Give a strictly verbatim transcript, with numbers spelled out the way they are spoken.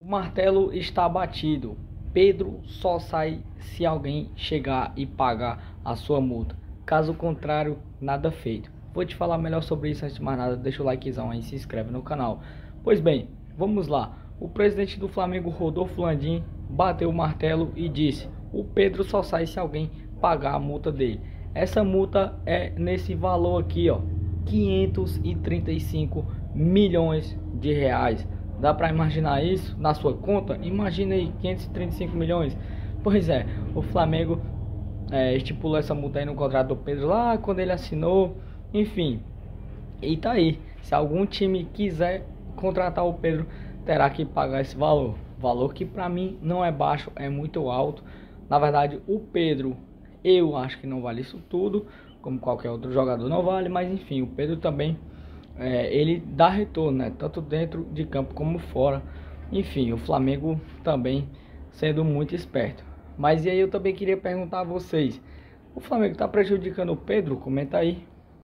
O martelo está batido. Pedro só sai se alguém chegar e pagar a sua multa. Caso contrário, nada feito. Vou te falar melhor sobre isso. Antes de mais nada, deixa o likezão aí e se inscreve no canal. Pois bem, vamos lá. O presidente do Flamengo, Rodolfo Landim, bateu o martelo e disse: o Pedro só sai se alguém pagar a multa dele. Essa multa é nesse valor aqui, ó, quinhentos e trinta e cinco milhões de reais. Dá para imaginar isso na sua conta? Imagina aí, quinhentos e trinta e cinco milhões. Pois é, o Flamengo é, estipulou essa multa aí no contrato do Pedro lá quando ele assinou. Enfim, e tá aí. Se algum time quiser contratar o Pedro, terá que pagar esse valor. Valor que para mim não é baixo, é muito alto. Na verdade, o Pedro, eu acho que não vale isso tudo, como qualquer outro jogador não vale, mas enfim, o Pedro também, é, ele dá retorno, né? Tanto dentro de campo como fora. Enfim, o Flamengo também sendo muito esperto. Mas e aí eu também queria perguntar a vocês: o Flamengo está prejudicando o Pedro? Comenta aí.